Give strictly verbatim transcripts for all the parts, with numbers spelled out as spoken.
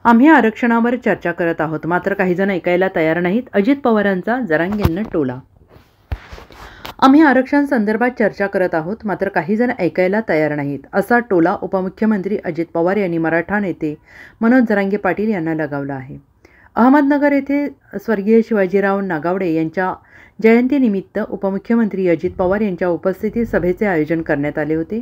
आम्ही आरक्षणावर चर्चा करत आहोत, मात्र काही जण ऐकायला तयार नाहीत. अजित पवारांचा जरांगेंना टोला. आम्ही आरक्षण संदर्भात चर्चा करत आहोत, मात्र काही जण ऐकायला तयार नाहीत, असा टोला उपमुख्यमंत्री अजित पवार यांनी मराठा नेते मनोज जरांगे पाटील यांना लगावला आहे. अहमदनगर येथे स्वर्गीय शिवाजीराव नागावडे यांच्या जयंतीनिमित्त उपमुख्यमंत्री अजित पवार यांच्या उपस्थितीत सभेचे आयोजन करण्यात आले होते.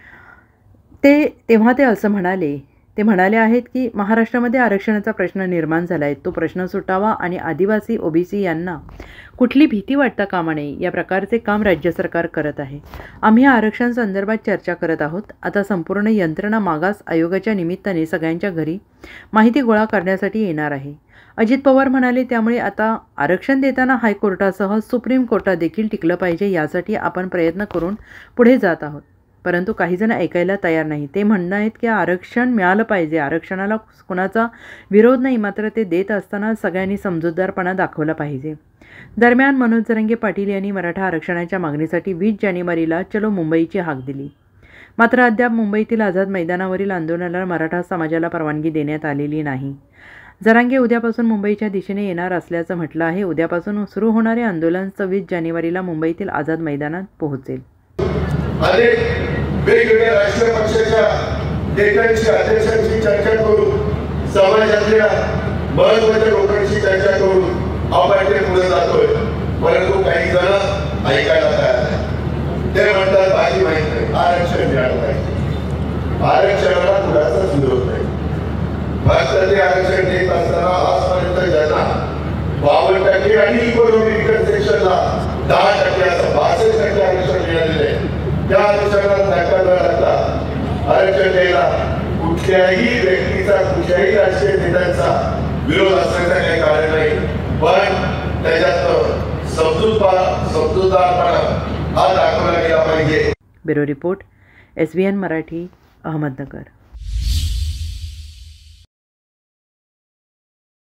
ते तेव्हा ते असं म्हणाले ते म्हणाले आहेत की महाराष्ट्रामध्ये आरक्षणाचा प्रश्न निर्माण झाला आहे, तो प्रश्न सुटावा आणि आदिवासी ओबीसी यांना कुठली भीती वाटता कामा नये या प्रकारचे काम राज्य सरकार करत आहे. आम्ही आरक्षण संदर्भात चर्चा करत आहोत. आता संपूर्ण यंत्रणा मागास आयोगाच्या निमित्ताने सगळ्यांच्या घरी माहिती गोळा करण्यासाठी येणार आहे, अजित पवार म्हणाले. त्यामुळे आता आरक्षण देताना हायकोर्टासह सुप्रीम कोर्टात देखील टिकलं पाहिजे, यासाठी आपण प्रयत्न करून पुढे जात आहोत. परंतु काही जण ऐकायला तयार नाही. ते म्हणणं आहेत की आरक्षण मिळालं पाहिजे, आरक्षणाला कुणाचा विरोध नाही, मात्र ते देत असताना सगळ्यांनी समजूतदारपणा दाखवला पाहिजे. दरम्यान मनोज जरांगे पाटील यांनी मराठा आरक्षणाच्या मागणीसाठी वीस जानेवारीला चलो मुंबईची हाक दिली. मात्र अद्याप मुंबईतील आझाद मैदानावरील आंदोलनाला मराठा समाजाला परवानगी देण्यात आलेली नाही. जरांगे उद्यापासून मुंबईच्या दिशेने येणार असल्याचं म्हटलं आहे. उद्यापासून सुरू होणारे आंदोलन सव्वीस जानेवारीला मुंबईतील आझाद मैदानात पोहोचेल. अनेक वेगवेगळ्या राष्ट्रीय पक्षाच्या नेत्यांशी अध्यक्षांशी चर्चा करून समाजातल्या महत्त्वाच्या लोकांशी चर्चा करून आपण ते पुढे जातोय. परंतु काही जण ऐकायला तयार नाही. ते म्हणतात माझी माहिती नाही, आरक्षण मिळालं पाहिजे. आरक्षणाला कुणाचाच विरोध नाही. फक्त ते आरक्षण देत असताना आजपर्यंत ज्यांना बावन्न टक्के आणि इकॉनॉमिक रिकन्स्ट्रक्शनला दहा टक्के असं बासष्ट टक्के आरक्षण मिळालेले आहे, त्या आरक्षणाला धक्का न लागता आरक्षण द्यायला कुठल्याही व्यक्तीचा कुठल्याही राजकीय नेत्यांचा विरोध असण्याचं काही कारण नाही. पण त्याच्यात समजूतदार समजूतदारपणा हा दाखवला गेला पाहिजे. Bureau report, S B N Marathi, Ahmednagar.